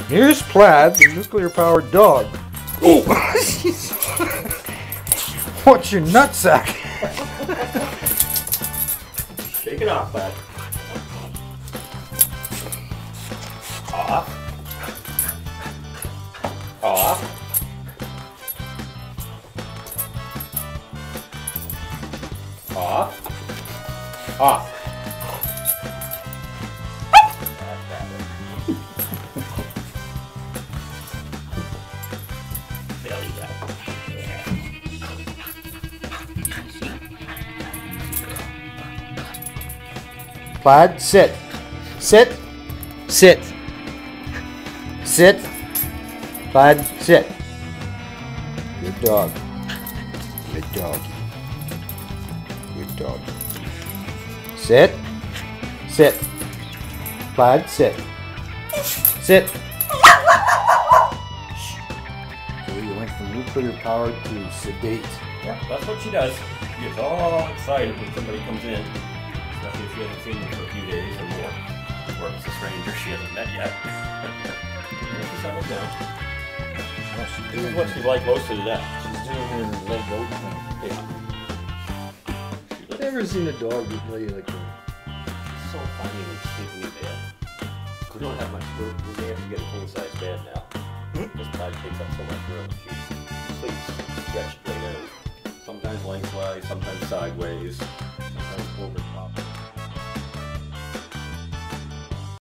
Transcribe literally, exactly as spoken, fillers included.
Here's Plaid, the nuclear powered dog. Oh! What's your nutsack? Shake it off, Plaid. Off. Off. Off. Off. Belly rub. Plaid, sit. Sit. Sit. Sit. Plaid, sit. Good dog. Good dog. Good dog. Sit. Sit. Plaid, sit. Sit. So you went from nuclear powered to sedate. Yeah, that's what she does. She gets all excited when somebody comes in, especially if she hasn't seen them for a few days or more, or it's a stranger she hasn't met yet. She settles down. This is what she's like most of the day. She's doing her leg goat thing. Yeah. I've never seen a dog who play like that. She's so funny when she's sleeping in bed. We don't have much room. We may have to get a king size bed now. This Plaid takes up so much room. She sleeps stretched right out. Sometimes lengthwise, sometimes sideways.